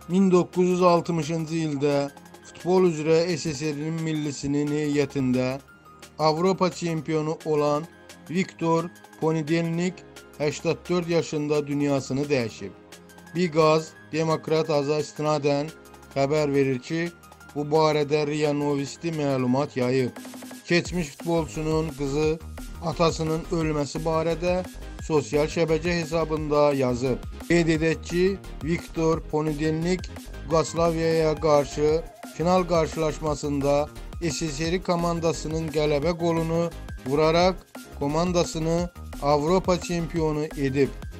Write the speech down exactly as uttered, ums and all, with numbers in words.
min doqquz yüz altmışıncı ildə futbol üzrə S S R-nin millisinin heyətində Avropa çempionu olan Viktor Ponidelnik səksən dörd yaşında dünyasını dəyişib. Biqaz Demokrat Aza istinadən xəbər verir ki, bu barədə R I A Novosti məlumat yayıb. Keçmiş futbolçunun qızı atasının ölməsi barədə sosial şəbəkə hesabında yazıb. Qeyd edək ki, Viktor Ponidelnik Yugoslaviyaya qarşı final qarşılaşmasında S S R komandasının qələbə qolunu vuraraq komandasını Avropa çempionu edib.